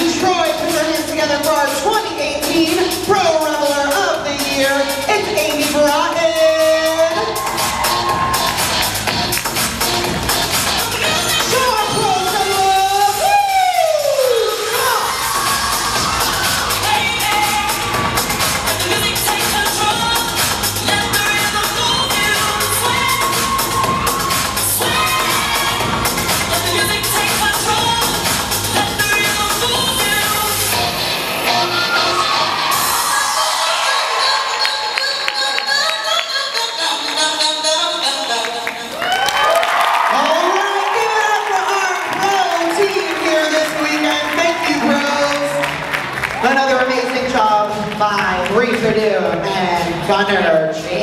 Detroit, put your hands together for our 2018 Pro Reveler of the Year. It's Aimee Brotten. Another amazing job by Reese and Gunner.